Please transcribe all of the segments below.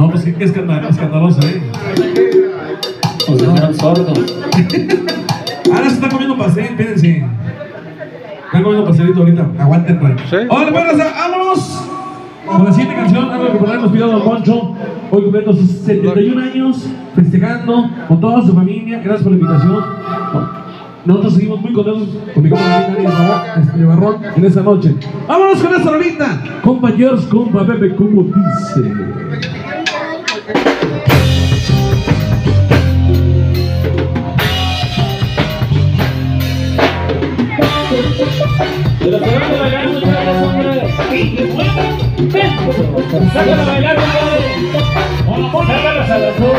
No, pues qué escandaloso, Pues eran sordos. Ahora se está comiendo pastel, espérense. Están comiendo pastelito ahorita, aguanten, pues. ¿Sí? Ahora, bueno, vámonos con la siguiente canción, algo que por ahí nos pidió Don Poncho. Hoy cumpliendo sus 71 años, festejando con toda su familia. Gracias por la invitación. Nosotros seguimos muy contentos con mi compa Dani Barrón en esta noche. Vámonos con esta rolita. Compañeros, compa Pepe, como dice. De los que van a bailar muchas gracias, hombre. Sácala a bailar, compadre. Sácalas a las dos.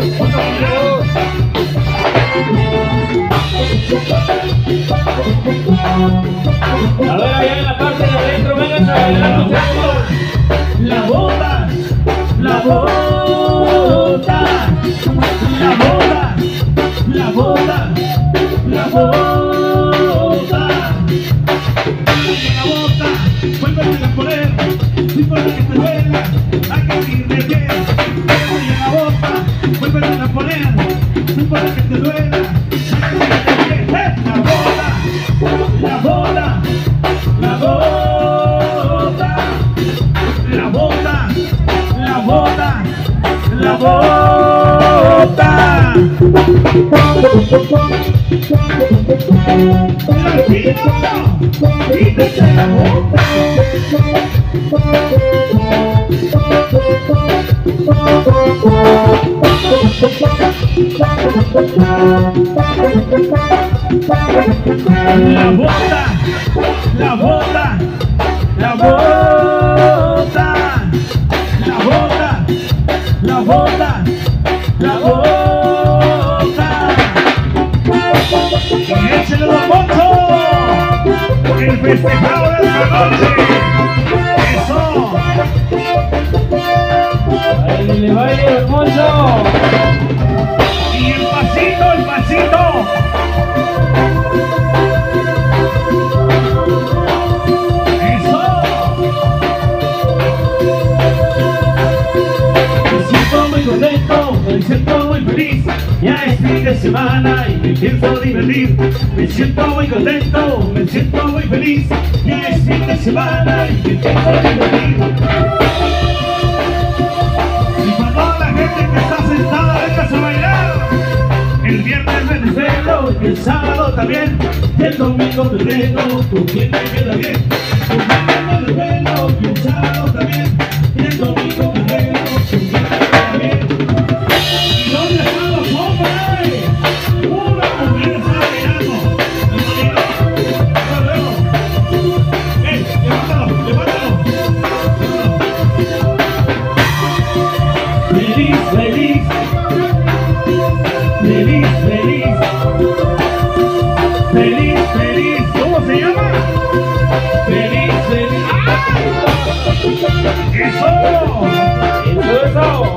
A ver, allá en la parte de adentro, vengan a bailar muchachos. La bota, la bota, la bota, la bota, la bota. La bota, vuélvete a poner, no importa que te duela, hay que seguir de pie. La bota, vuélvete a poner, no importa que te duela, hay que seguir de pie. La bota, la bota, la bota, la bota, la bota, la bota. Quítate la bota. La bota, la bota, la bota, la bota, la bota, la bota. ¡Échale los ponchos! ¡El festejado de esta noche! ¡Eso! ¡Baile, baile, el poncho! ¡Y el pasito, el pasito! Me siento muy feliz, ya es fin de semana y me pienso divertir. Me siento muy contento, me siento muy feliz, ya es fin de semana y me pienso divertir. Y para la gente que está sentada, venga a bailar. El viernes me desvelo y el sábado también, y el domingo me velo, con quien me queda bien. El viernes me desvelo y el sábado también, y el domingo me velo, con quien me queda bien. ¿Dónde están los hombres? Una mujer está bailando. Levántalo, levántalo. Feliz, feliz. Feliz, feliz. Feliz, feliz. ¿Cómo se llama? Feliz, feliz. ¡Eso! ¡Eso!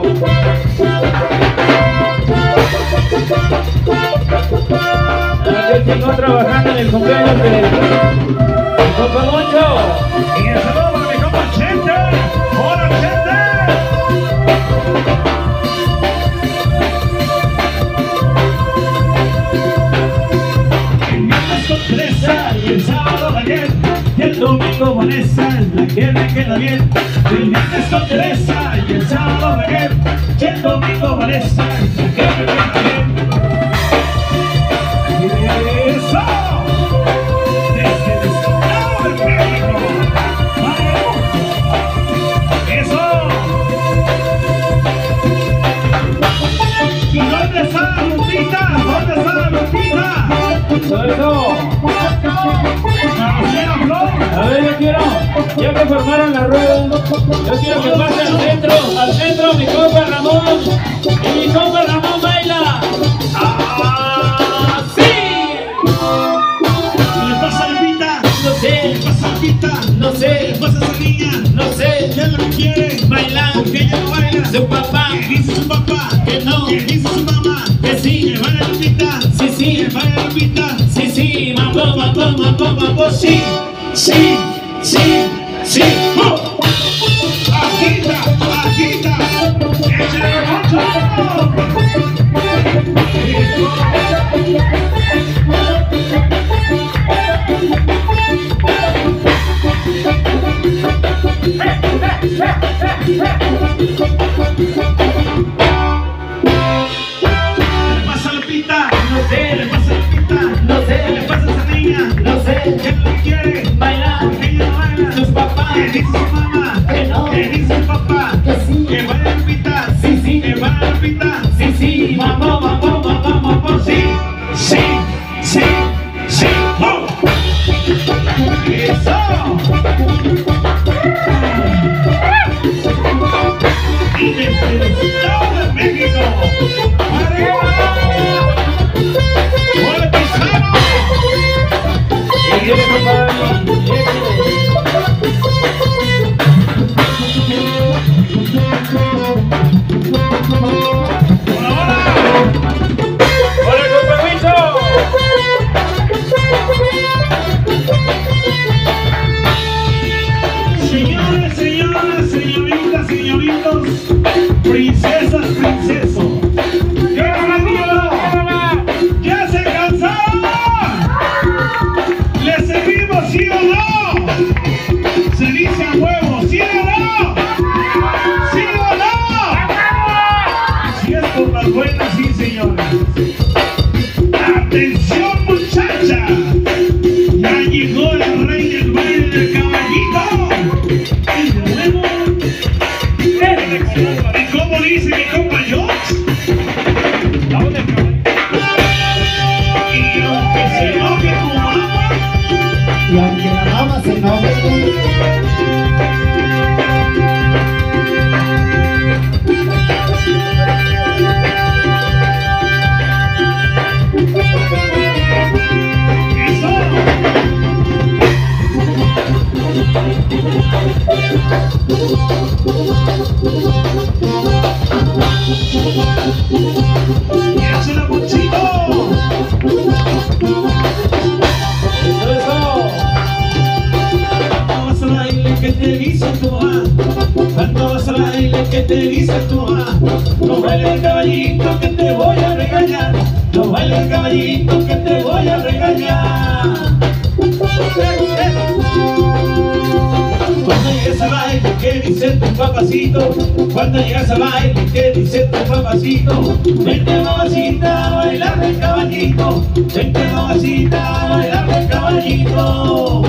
Aquí sigo trabajando en el cumpleaños de compa Moncho. Y el saludo para mi compa Chente. ¡Hola, Chente! El viernes con Teresa y el sábado Daniel, y el domingo Vanessa, la que me queda bien. El viernes con Teresa y el sábado Daniel, y el domingo Vanessa, la que me queda bien. ¡Eso! Desde el Estado de México. ¡Vamos! ¡Eso! ¿Y dónde está la Lupita? ¿Dónde está la Lupita? ¡Eso! A ver, yo quiero, ya que formaron la rueda, yo quiero que pase al centro, mi compa Ramón, y mi compa Ramón baila. ¡Ah, sí! ¿Qué le pasa a Lupita? No sé. ¿Qué le pasa a Lupita? No sé. ¿Qué le pasa a esa niña? No sé. ¿Qué es lo que quiere? Bailar. ¿Por qué ella no baila? Su papá. ¿Qué dice su papá? Que no. ¿Qué dice su mamá? Que sí. ¿Que baila Lupita? Sí, sí. ¿Que baila Lupita? Sí, sí. Mambo, mambo, mambo, mambo, sí. Sí, sí, sí. ¡Oh! Agita, agita. ¿Y cómo dice mi compa Jones? Vamos del caballito. Y aunque se enoje tu mamá, Y aunque la dama se enoje, y échale Ponchito. Cuando vas al baile, ¿qué te dice tu mamá? Cuando vas al baile, ¿qué te dice tu mamá? No bailes caballito que te voy a regañar. No bailes caballito que te voy a regañar. Cuando llegas al baile, ¿qué dice tu papacito? Cuando llegas al baile, ¿qué dice tu papacito? Vente mamacita a bailar del caballito. Vente mamacita a bailar del caballito.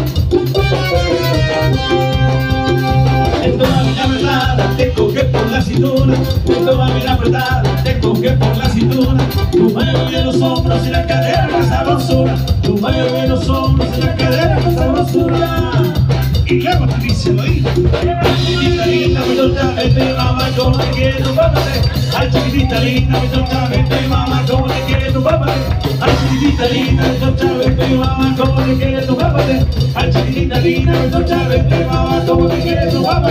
En toda mi apretada te coge por la cintura. En toda mi apretada te coge por la cintura. Tu mueve los hombros y la cadera con sabrosura. Tu mueve los hombros y la cadera con sabrosura. Y luego te dice el oído. Chiquitita linda, mi torta, vete mamá, como te quiere tu papá. Ay, chiquitita linda, mi torta, vete mamá, como te quiere tu papá. Ay, chiquitita linda, mi torta, vete mamá, como te quiere tu papá. Ay, chiquitita linda, mi torta, vete mamá, como te quiere tu papá.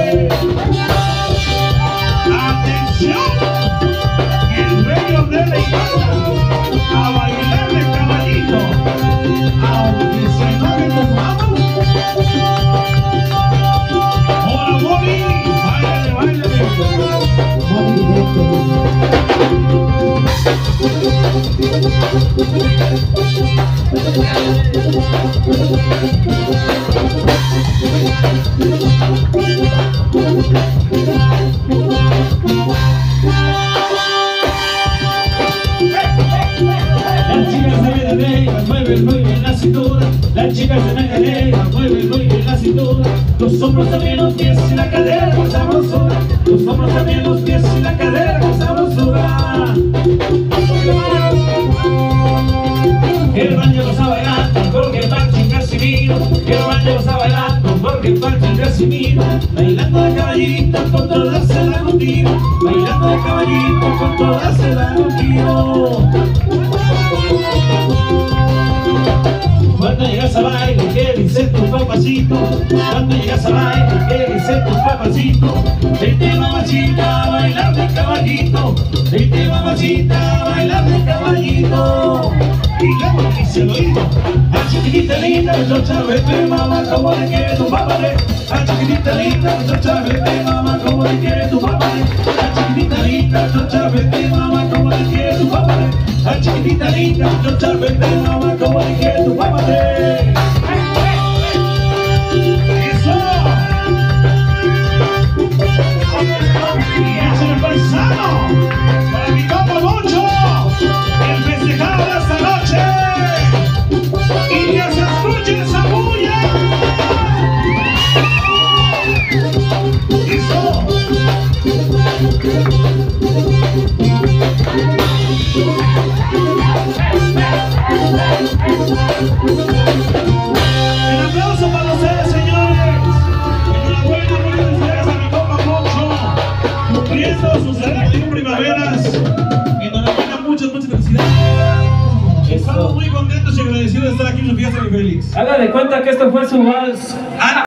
¡Atención! El rey de la Iguana a bailar de caballito. Aunque se enoje tu mamá. ¡Hola, Moni! ¡Báilale, báilale! Las chicas de Medellín mueven muy bien la cintura. Las chicas de Medellín mueven muy bien la cintura. Los hombros también, los pies y la cadera con sabrosura. Los hombros también, los pies y la cadera con sabrosura. El baño lo está bailando porque el parche Casimiro. El baño lo está bailando porque el parche Casimiro. Bailando de caballito con todas se la contigo. Bailando de caballito con todas se la contigo. Cuando llegas a baile, ¿qué dice tu papacito? Cuando llegas a baile, ¿qué dice tu papacito? Vete mamacita a bailar de caballito. Vete mamacita a bailar de caballito. Y luego te dice el oído. A chiquitita linda, muchacha, vete mamá, como le quiere tu papá. A chiquitita linda, muchacha, vete mamá, como le quiere tu papá. A chiquitita linda, muchacha, vete mamá, como le quiere tu papá. A chiquitita linda, muchacha, vete mamá, como le quiere tu papá. ¡Eso! Y eso es paisano. Para mi compa Moncho, el festejado de esta noche. Y que se escuche esa bulla. ¡Listo! El aplauso para ustedes, señores. Enhorabuena, muy felicidades a mi compa Moncho, cumpliendo sus 71 primaveras. Enhorabuena, muchas felicidades. Estamos muy contentos y agradecidos de estar aquí en su fiesta, mi Félix. Haga de cuenta que esto fue su vals.